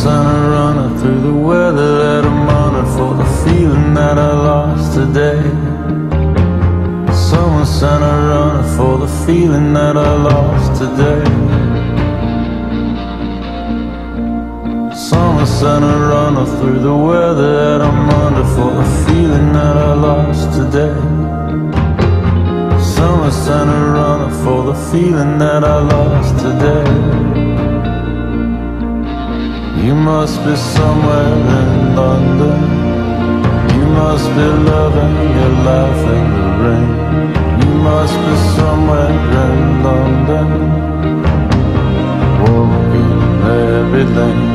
sent a runner through the weather that I'm under for the feeling that I lost today. Someone sent a runner for the feeling that I lost today. Someone sent a runner through the weather that I'm under for the feeling that I lost today. Someone sent a runner for the feeling that I lost today. You must be somewhere in London. You must be loving your life in the rain. You must be somewhere in London, walking every lane.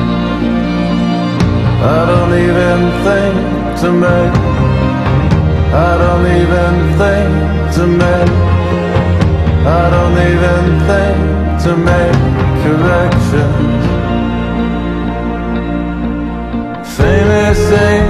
I don't even think to make, I don't even think to make, I don't even think to make corrections. Famous ain't